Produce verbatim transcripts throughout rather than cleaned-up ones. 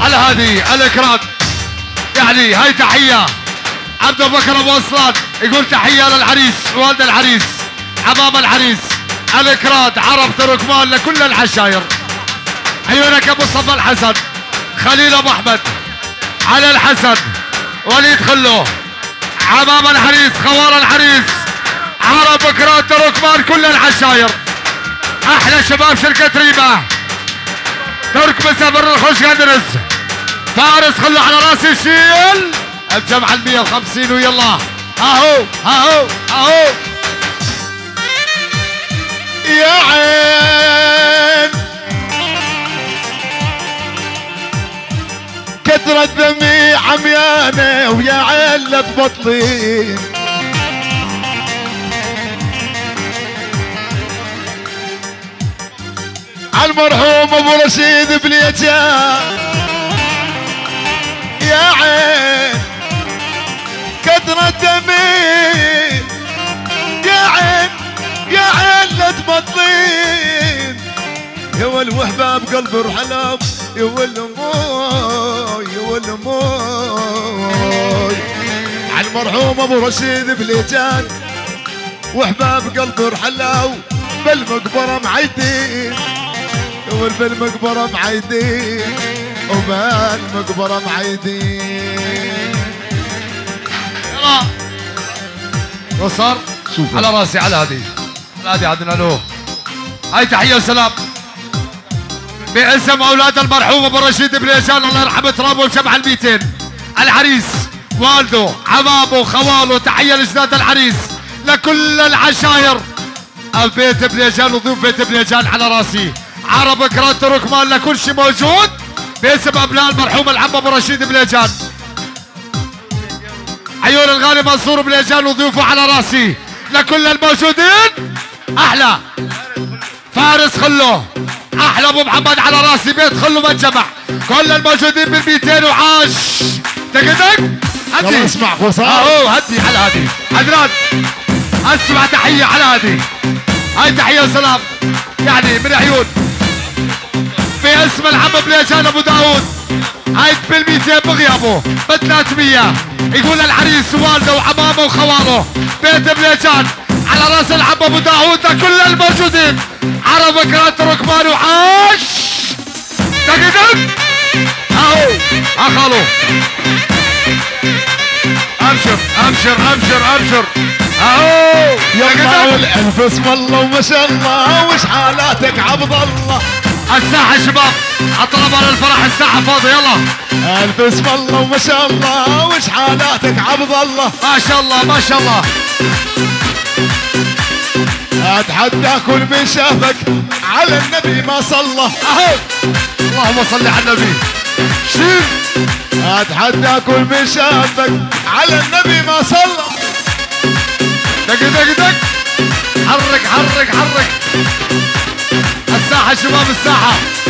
على هذه الاكراد. يعني هاي تحيه عبد بكر ابو اصلان يقول تحيه للعريس والد العريس عمام العريس الاكراد عرب تركمان لكل العشاير. عيونك ابو صفا الحسن خليل ابو احمد على الحسن وليد خلو عمام العريس خوار العريس عرب اكراد تركمان كل العشاير. احلى شباب شركه ريما ترك مسافر الخش قدرس فارس خلو على راس الشيل الجمعة المية وخمسين ويلا اهو اهو اهو يا عين كثرة دمي عميانة ويا عين لا تبطلين عالمرحوم ابو رشيد بليجان يا عين كثرة دمي يا عين يا عين لا تبطلين يا والوحبة بقلب الحلب يا والموي يا والموي عالمرحوم ابو رشيد بليجان وحباب قلب الحلاو بالمقبرة معيدين والبالمقبرة معيدين وبالمقبرة معيدين يلا وصار شوف على راسي على هذه على هذه عدنا له. هاي تحية وسلام باسم اولاد المرحوم ابو رشيد بليجان الله يرحمه ترابه وشبع الميتين العريس والده عمامه خواله. تحية لجداد العريس لكل العشاير البيت بليجان وضيوف بيت بليجان على راسي عرب اكراد تركمان لكل شيء موجود باسم ابناء المرحوم العم ابو رشيد بليجان. عيون الغالي منصور بليجان وضيوفه على راسي لكل الموجودين. احلى فارس خلو احلى ابو محمد على راسي بيت خلو ما انجمع كل الموجودين من مئتين وعاش دقدق هدي اسمع فصال اهو هدي على هدي عدنان اسمع تحيه على هدي. هاي تحيه وسلام يعني من عيون باسم العم بليجان ابو داود هاي بالميتين بغيابه ب ثلاثمية يقول العريس والده وعمامه وخواله بيت بليجان على راس العم ابو داود لكل الموجودين عرب اكراد تركمان وعاش دقدق اهو اخالو ابشر ابشر ابشر ابشر اهو يلا والالف اسم الله وما شاء الله وش حالاتك عبد الله. الساحة شباب اطلب على الفرح الساحة فاضية يلا الف اسم الله وما شاء الله وش حالاتك عبد الله. ما شاء الله ما شاء الله اتحدى كل من شافك على النبي ما صلى اهو اللهم صل على النبي. شيل اتحدى كل من شافك على النبي ما صلى. دق دق دق حرك حرك حرك الساحة شباب الساحة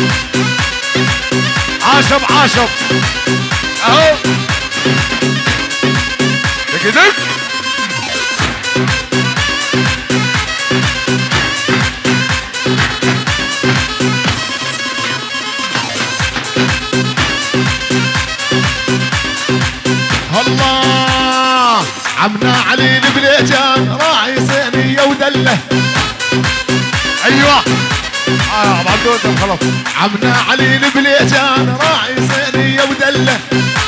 عاشب عاشب اهو دق دق الله عمنا علي البليجان راعي زينية ودله. ايوه اه بعدين خلاص عمنا علي البليجان راعي زينية ودله.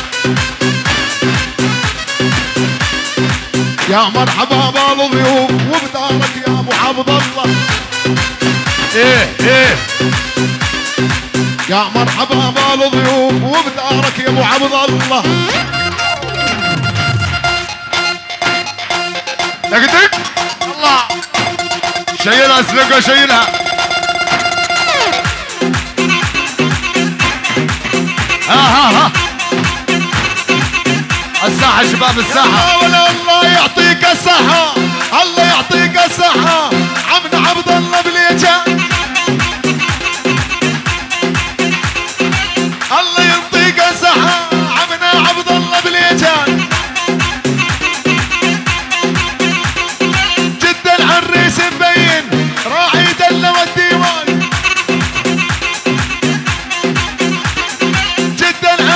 يا مرحبا بالضيوف وبدارك يا ابو عبد الله. ايه ايه يا مرحبا بالضيوف وبدارك يا ابو عبد الله. دقدق الله شيلها اسلقها شيلها ها ها ها الساحة شباب الساحة ولا الله يعطيك الصحة الله يعطيك الصحة عمنا عبد الله بليجان. الله يعطيك الصحة عمنا عبد الله بليجان. جدا العريس مبين راعي دلة والديوان. جدا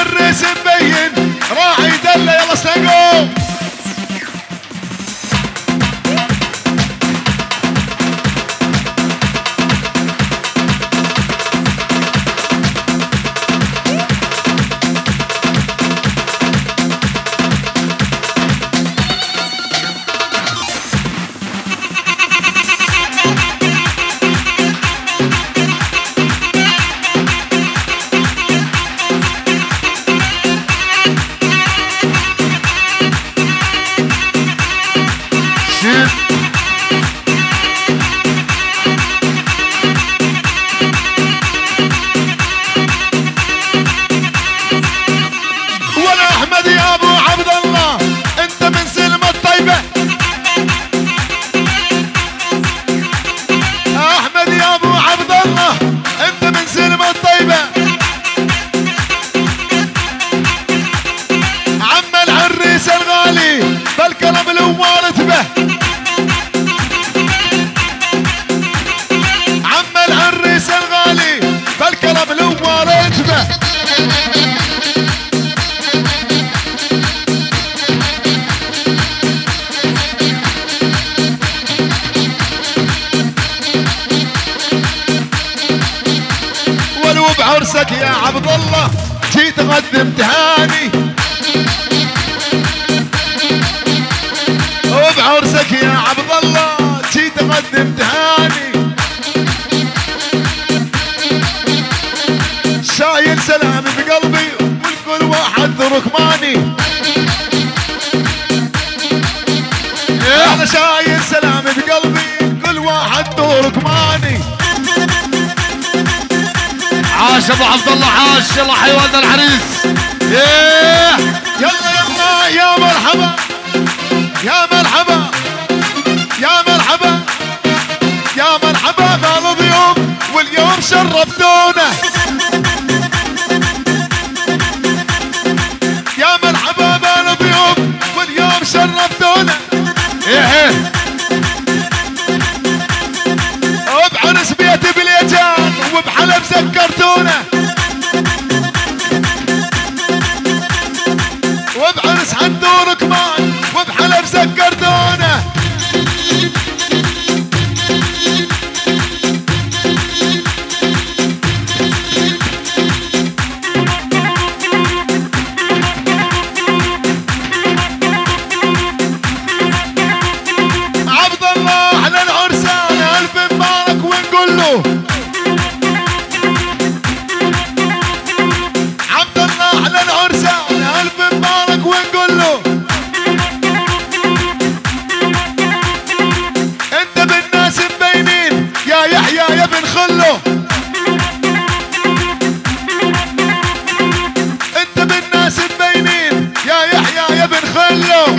يا عبد الله جيت اقدم تهاني وبعرسك يا عبد الله جيت اقدم تهاني شايل سلامي بقلبي والكل واحد ركماني انا شايل سلامي بقلبي كل واحد ركماني عاش ابو عبد الله عاش يلا حيوان العريس ايه يلا يلا يا مرحبا يا مرحبا يا مرحبا يا مرحبا بالضيوف واليوم شرفتونا يا مرحبا بالضيوف واليوم شرفتونا ايه ايه وبعرس بيت بليجان وبحلب سكرتونا وبعرس حندور كمان وبحلب سكرتونا عبد الله على العرسان الف مبارك ونقول له عبد الله على العرسان الف مبارك ونقول له انت بالناس مبينين يا يحيى يا بن خلو انت بالناس مبينين يا يحيى يا بن خلو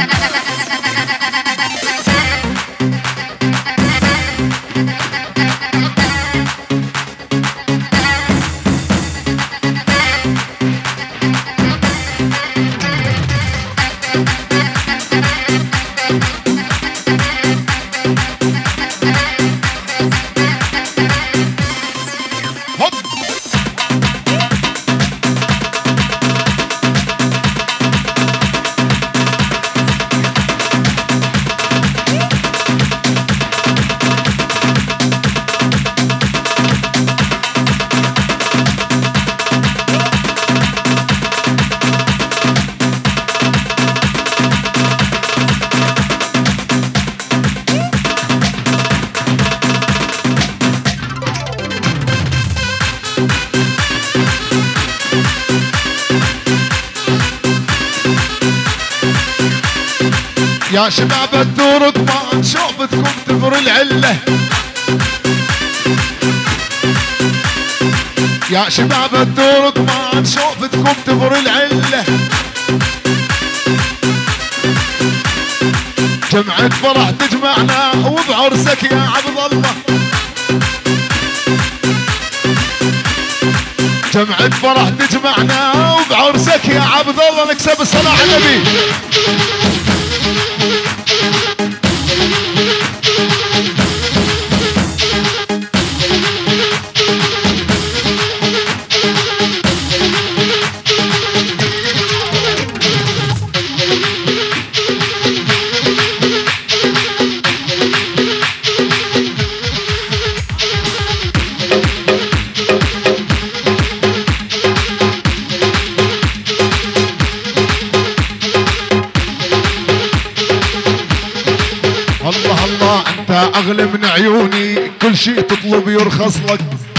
يا شباب الدور ما شوفتكم تفر العله يا شباب الدور ما شوفتكم تفر العله جمعة فرح تجمعنا وبعرسك يا عبد الله جمعة فرح تجمعنا وبعرسك يا عبد الله نكسب الصلاة على النبي اغلى من عيوني كل شيء تطلب يرخص لك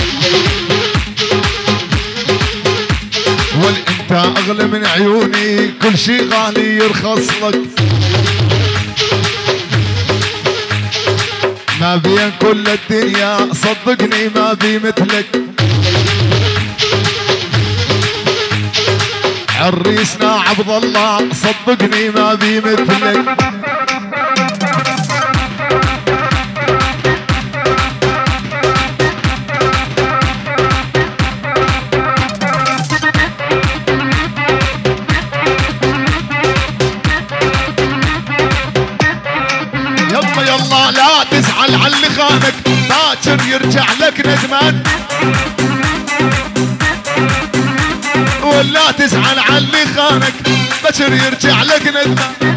والانت اغلى من عيوني كل شيء غالي يرخص لك ما بين كل الدنيا صدقني ما بي مثلك عريسنا عبد الله صدقني ما بي مثلك لا تزعل على اللي خانك باكر يرجع لك ندمان ولا تزعل على اللي خانك باكر يرجع لك ندمان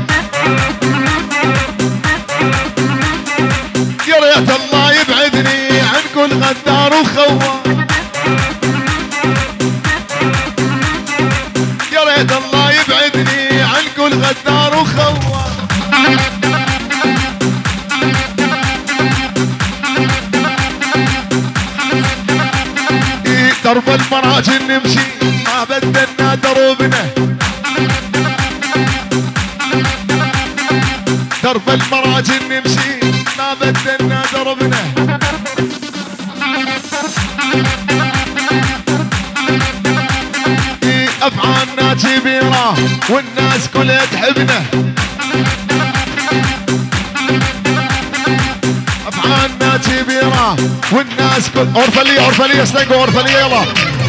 يا ريت الله يبعدني عن كل غدار وخوان غدار وخوان. درب المراجل نمشي ما بدلنا دروبنا، درب المراجل نمشي ما بدلنا دربنا. افعالنا كبيرة والناس كلها تحبنا، افعالنا كبيرة والناس كل اورفلية اورفلية سلنجو اورفلية يلا.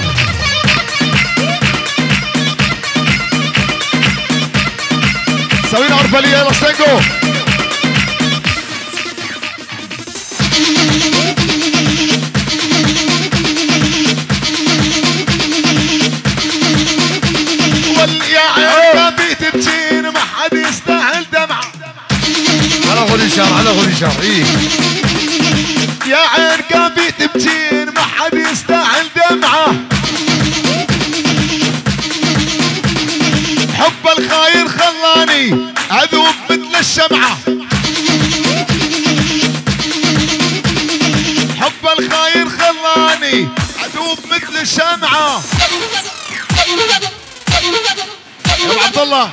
سوينا اورفلية يلا سلنجو. واليا عيال كافي تبكين ما حد يستاهل دمعة. على غولي شهر على غولي شهر ايه. يا عين كافي تبكين ما حد يستاهل دمعة. حب الخاين خلاني اذوب مثل الشمعة. حب الخاين خلاني اذوب مثل الشمعة. يا ابو عبد الله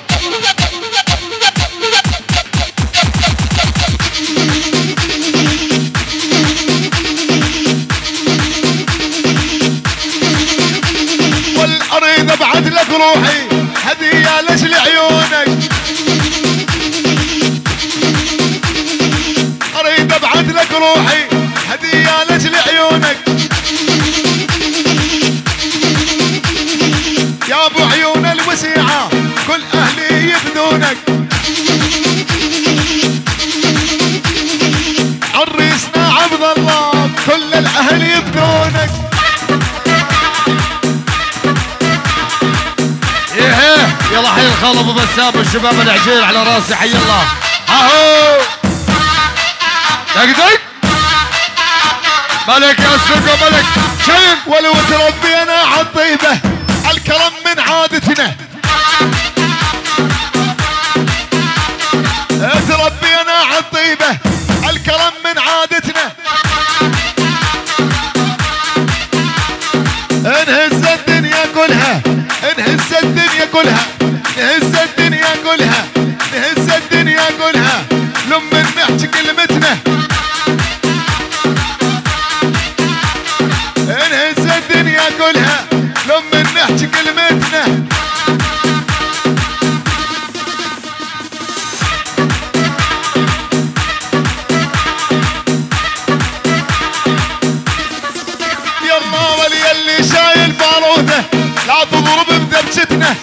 والاريد ابعث لك روحي هدية لاجل عيونك. اريد ابعث لك روحي هدية لاجل عيونك. يا ابو عيون الوسيعة كل اهلي يفدونك. عريسنا عبد الله كل الاهل يفدونك. ايه يلا حي الخال ابو بسام والشباب العجيل على راسي حي الله. اهو دق دق ملك يا سلقو ملك شين. ولو تربينا عالطيبة الكرم من عادتنا. تربينا عالطيبة الكرم من عادتنا. انهز الدنيا كلها انهز الدنيا كلها نهز الدنيا كلها نهز الدنيا كلها لما نحكي كلمتنا. انهز الدنيا كلها لما نحكي كلمتنا. يلا ولي اللي شايل باروته لا تضرب بدبشتنا.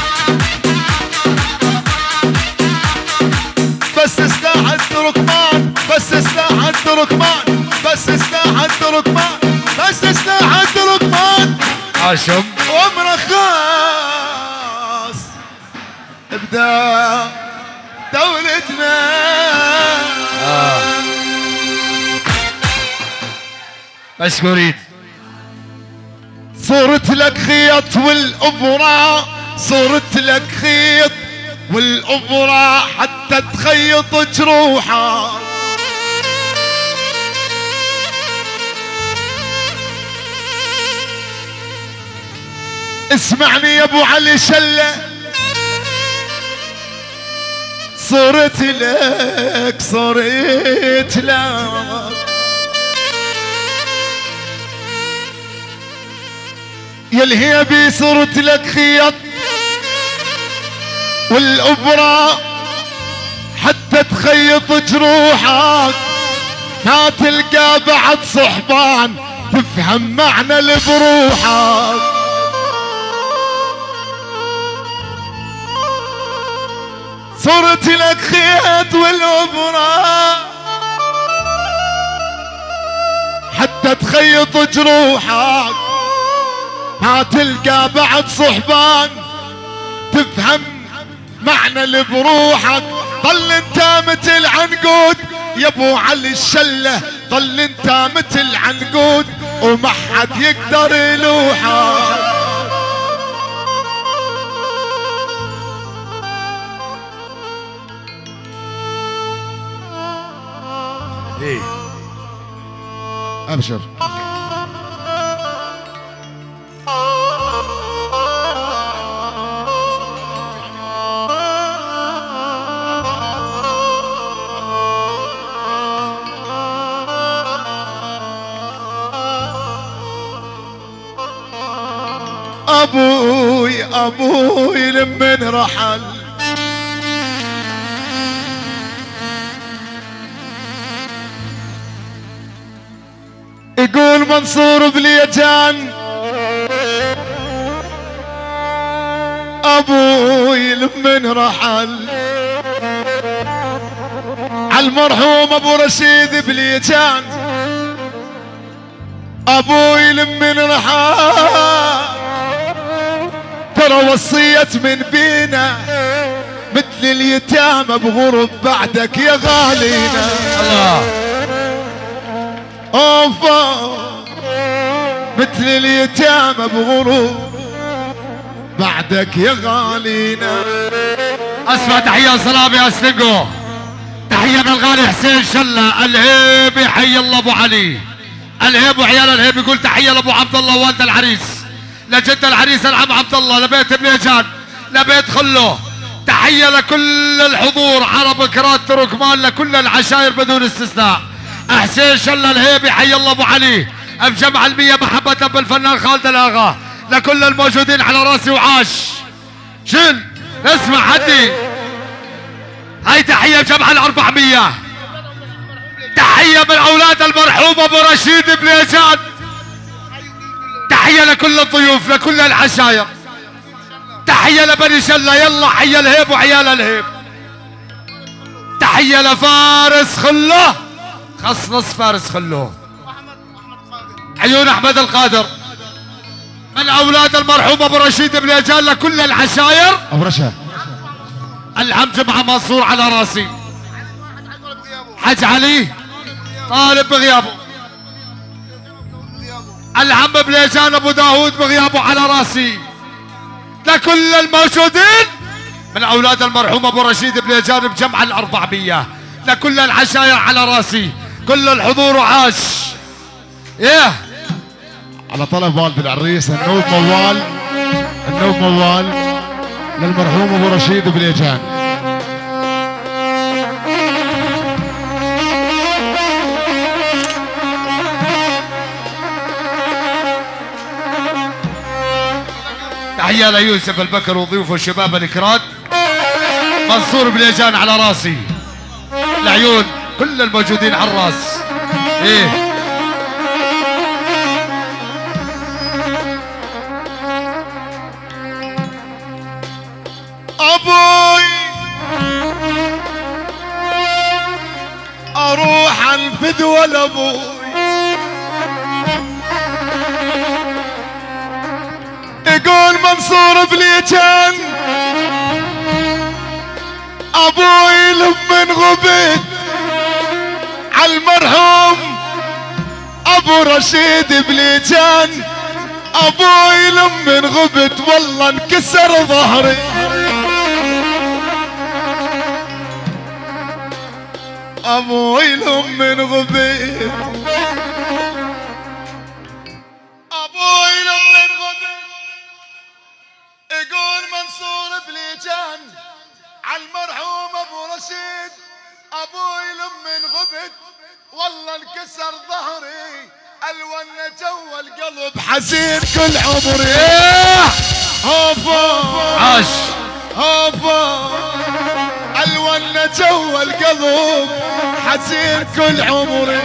بس سلاح التركمان بس سلاح التركمان بس سلاح التركمان بس سلاح التركمان. عاشم وامر خاص ابدا دولتنا. آه. مشكورين. صورت لك خيط والابره صورت لك خيط والابره حتى تخيط جروحك. اسمعني يا ابو علي شله صورت لك صورت لك يا الهيبي صورت لك خيط والابره حتى تخيط جروحك. ما تلقى بعد صحبان تفهم معنى البروحك. صرت لك خيط والابره حتى تخيط جروحك. ما تلقى بعد صحبان تفهم معنى اللي بروحك. ضل انت مثل عنقود يا ابو علي الشله ضل انت مثل عنقود وما حد يقدر يلوحك. ابشر. ابوي ابوي لمن رحل يقول منصور بليجان ابوي لمن رحل عالمرحوم ابو رشيد بليجان ابوي لمن رحل ترى وصيت من بينا مثل اليتامى بغرب بعدك يا غالينا. الله اوفا مثل اليتامى بغرب بعدك يا غالينا. اسمع تحية وسلام يا سلنجو. تحية من الغالي حسين شلة الهيب، حي الله ابو علي الهيب وعيال الهيب. يقول تحية لابو عبد الله والد العريس، لجد العريس العم عبد الله، لبيت بليجان، لبيت خلو. تحية لكل الحضور، عرب كرات تركمان، لكل العشاير بدون استثناء. حسين شلة الهيبي حي الله ابو علي بجمع المية محبة بالفنان خالد الاغا. لكل الموجودين على راسي وعاش. شن اسمع حدي هاي تحية بجمع الأربعمية. تحية من اولاد المرحوم ابو رشيد بليجان. تحية لكل الضيوف، لكل العشاير. تحية لبني شلة، يلا حي الهيب وعيال الهيب. تحية لفارس خله، خص نص فارس خله، عيون احمد القادر. من اولاد المرحوم ابو رشيد بليجان لكل العشاير. ابو رشا العم جمعة منصور على راسي. حج علي طالب بغيابه. العم بليجان ابو داود بغيابه على راسي. لكل الموجودين من اولاد المرحوم ابو رشيد بليجان بجمع الاربعمية، لكل العشاير على راسي، كل الحضور وعاش. ايه على طلب والد العريس النوب موال، النوب موال للمرحوم ابو رشيد بليجان. تحية ليوسف البكر وضيوفه الشباب الكراد. منصور بليجان على راسي، العيون كل الموجودين على الراس. ايه ابوي اروح انفذ ولا ابوي يقول منصور بليجان ابوي لمن غبت عالمرحوم ابو رشيد بليجان. ابوي لمن غبت والله انكسر ظهري. ابوي لمن غبت ابوي لمن غبت يقول منصور بليجان عالمرحوم ابو رشيد. ابوي لمن غبت والله انكسر ظهري. الون جو القلب حزين كل عمري. هوفا عاش هوفا الون جو القلب حزين كل عمري.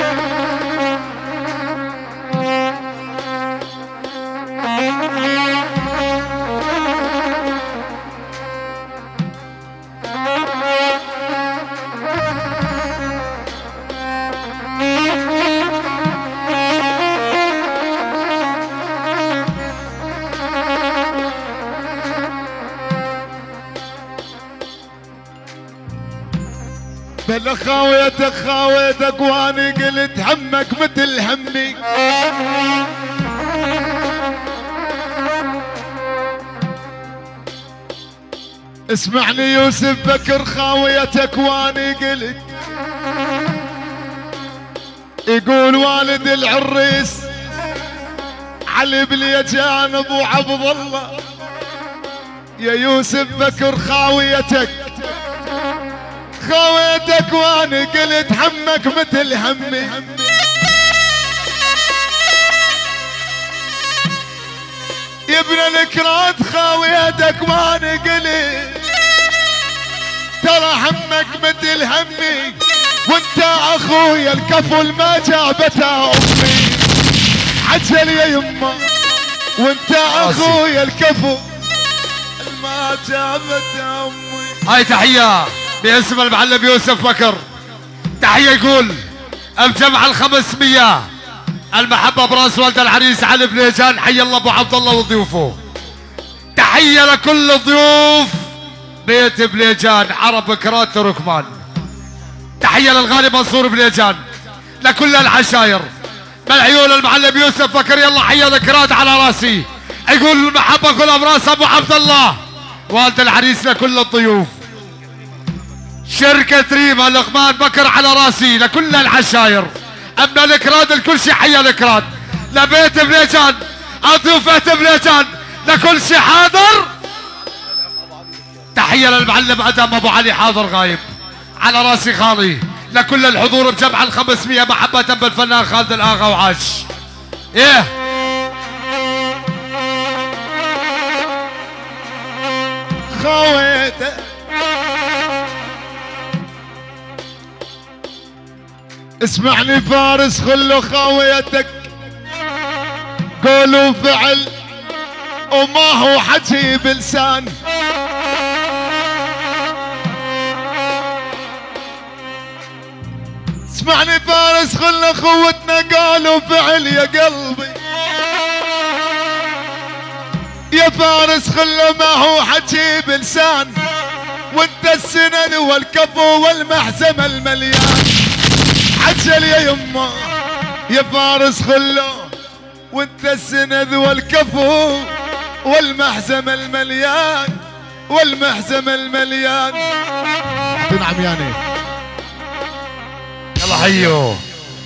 بلا خاويتك خاويتك واني قلت همك مثل همي. اسمعني يوسف بكر خاويتك واني قلت يقول والد العريس علي بليجان ابو عبد الله يا يوسف بكر خاويتك خاويتك وانا قلت همك مثل همي يا ابن الكراد خاويتك وانا قلت ترى همك مثل همي وانت اخويا الكفل ما جابتها امي عجل يا يما وانت اخويا الكفل ما جابتها امي. هاي تحية باسم المعلم يوسف بكر. تحية يقول بجمع الخمسمية المحبة براس والد العريس علي بليجان حي الله ابو عبد الله وضيوفه. تحية لكل الضيوف بيت بليجان عرب كرات تركمان. تحية للغالي منصور بليجان لكل العشاير بالعيون المعلم يوسف بكر يلا حيا ذكرات على راسي. يقول المحبة كلها براس ابو عبد الله والد العريس لكل الضيوف. شركة ريما لقمان بكر على راسي لكل العشاير. اما الكراد الكل شي حيا الكراد لبيت بليجان الضيوف بيت بليجان لكل شي حاضر. تحية للمعلم ادم ابو علي حاضر غايب على راسي خالي لكل الحضور بجمع الخمسمية محبة بالفنان خالد الاغا وعاش. ايه خويته اسمعني فارس خلو خويتك قولوا فعل وما هو حكي بلسان. اسمعني فارس خلو خوتنا قالوا فعل يا قلبي يا فارس خلو ما هو حكي بلسان وانت السنن والكفو والمحزم المليان. عجل يا يما يا فارس خلو وانت السند والكفو والمحزم المليان والمحزم المليان. تنعم يعني يلا حيو.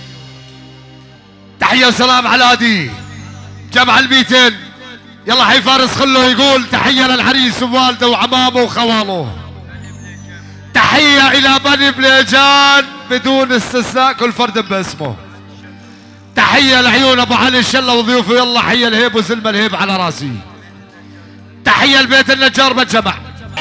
تحية وسلام على هادي جمع الميتين. يلا حي فارس خلو يقول تحية للعريس ووالده وعمامه وخواله. تحية إلى بني بليجان بدون استثناء كل فرد باسمه. تحية لعيون أبو علي الشلة وضيوفه يلا حية الهيب وسلمى الهيب على راسي. تحية لبيت النجار بالجمع.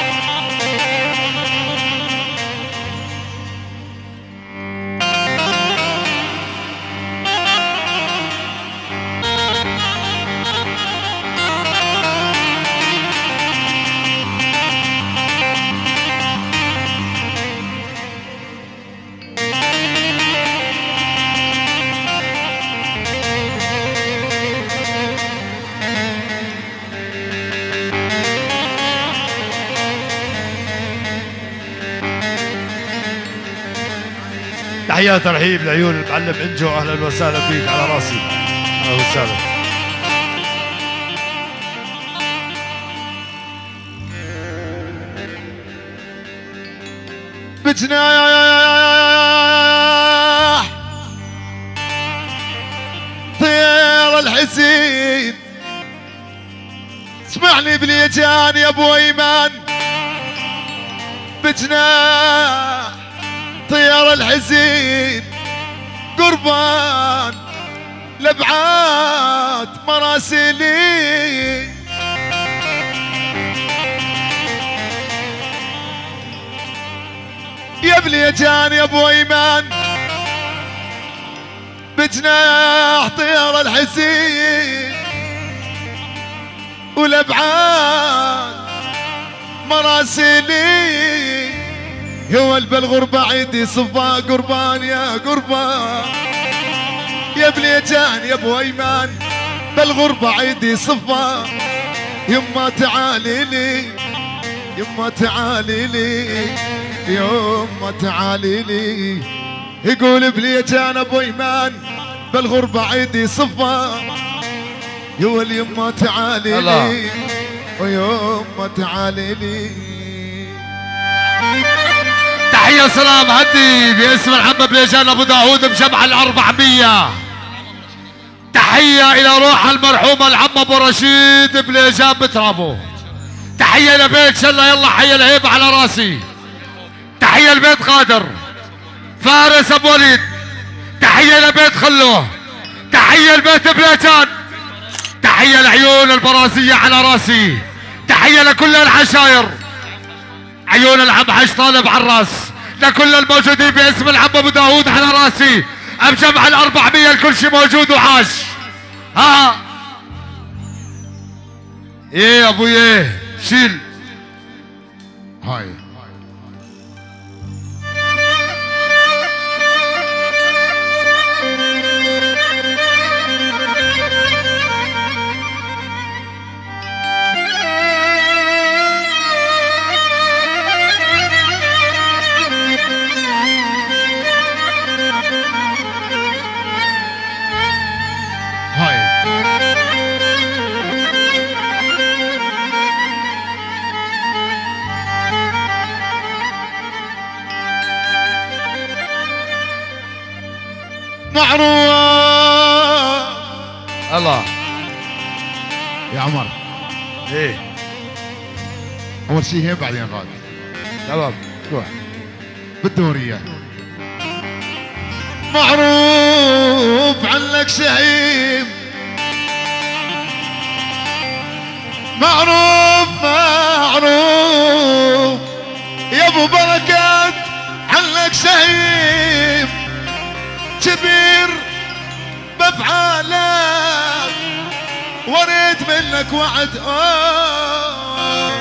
تحية ترحيب لعيون المعلم انجو اهلا وسهلا بيك على راسي. اهلا وسهلا. بجناح طير الحسين اسمعني بليجان يا ابو ايمان بجناح طير الحزين قربان لبعات مراسلي يا بليجان يا ابو ايمان بجناح طير الحزين ولبعات مراسلي هو بالغربة عيدي صفا قربان يا قربان يا بليجان يا ابو ايمان بالغربة عيدي صفا يما تعالي لي يما تعالي لي يما تعالي لي يقول بليجان ابو ايمان بالغربة عيدي صفا يا اليما تعالي لي ويما تعالي لي. تحية سلام هدي باسم العم بليجان ابو داوود بجمع الاربعمية. تحية الى روح المرحوم العم ابو رشيد بليجان بترابو. تحية لبيت شلا يلا حي الهيب على راسي. تحية لبيت قادر فارس ابو وليد. تحية لبيت خلوه. تحية لبيت بليجان. تحية لعيون البرازية على راسي. تحية لكل العشاير. عيون العم حش طالب على الراس. لكل الموجودين باسم العم ابو داوود على راسي. بجمع الاربعمية الكل شي موجود وعاش. ها ايه يا ابوي ايه شيل هاي معروف. الله يا عمر ايه اول شيء هي بعدين غاد. تمام روح بالدورية. معروف عنك شهيم. معروف معروف يا ابو بركات عنك شهيم. كبير بافعالك وريت منك وعد. أوه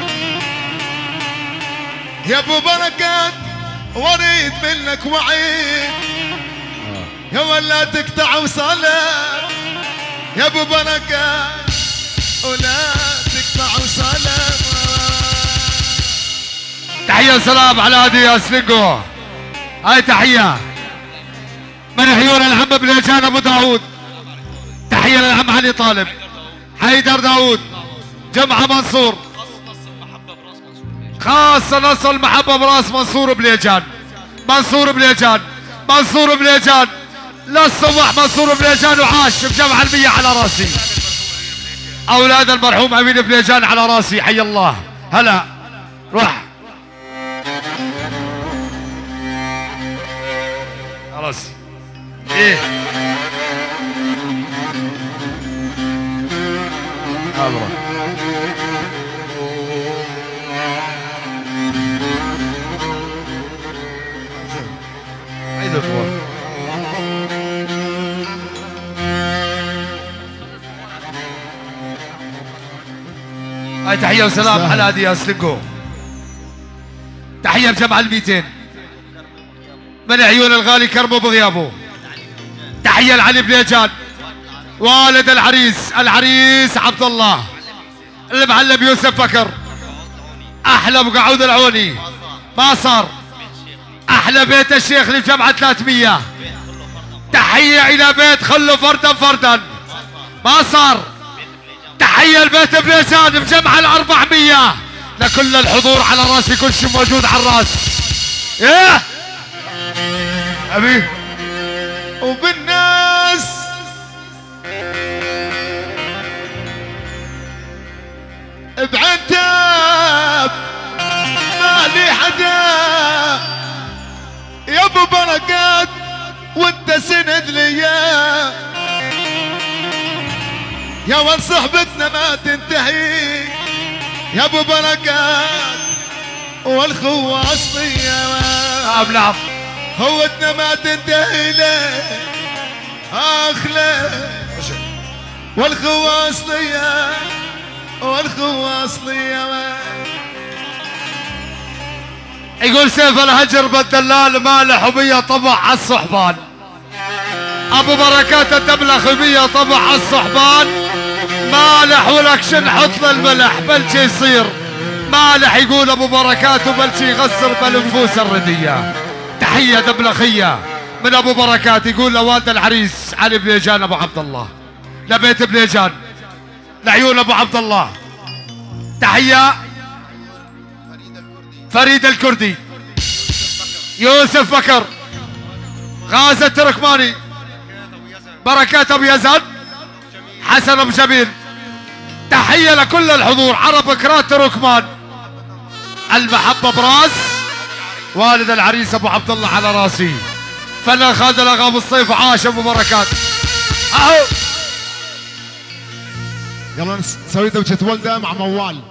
يا ابو بركات وريت منك وعد. يا ولا تقطع وصلك يا ابو بركات ولا تقطع وصلك. تحية وسلام على هادي يا سلينجو. هاي تحية من عيون العم بليجان ابو داوود. تحية للعم علي طالب حيدر داوود جمعة منصور. خاصة نص المحبة براس منصور بليجان. منصور بليجان منصور بليجان للصبح. منصور بليجان وعاش بجمع المية على راسي. اولاد المرحوم امين بليجان على راسي. حي الله. هلا روح خلاص ايه امره عيد اخوان. هاي تحية وسلام على هادي يا سلينجو. تحية بجمع الميتين من عيون الغالي كرمه بغيابه. تحية لعلي بليجان والد العريس. العريس عبد الله المعلم يوسف بكر. احلى بقعود العوني ما صار. احلى بيت الشيخ اللي بجمعة ثلاثمية. تحية الى بيت خلو فردا فردا ما صار. تحية لبيت بليجان بجمع الأربعمية. لكل الحضور على راسي كل شيء موجود على الراس. ايه ابي وبالناس بعتاب ما لي حدا يا ابو بركات وانت سند ليا. يا ول صحبتنا ما تنتهي يا ابو بركات والخوة اصلية. نعم نعم خوتنا ما تنتهي ليه اخلى والخوة اصلية والخوة اصلية. يقول سيف الهجر بالدلال مالح وبيا طبع على الصحبان. ابو بركات الدبلة بيا طبع على الصحبان. مالح ولك شنحط للملح بلشي يصير مالح. يقول ابو بركات وبلشي يغسر بالنفوس الردية. تحية دبلخية من ابو بركات. يقول لوالد العريس علي بليجان ابو عبد الله. لبيت بليجان لعيون ابو عبد الله. تحية فريد الكردي يوسف بكر، غازي التركماني، بركات ابو يزن، حسن ابو جميل. تحيه لكل الحضور، عرب كرات تركمان. المحبه براس والد العريس ابو عبد الله على راسي. فنان خالد الاغام الصيف عاش ابو بركات. اهو يلا نسوي دوجة ولده مع موال.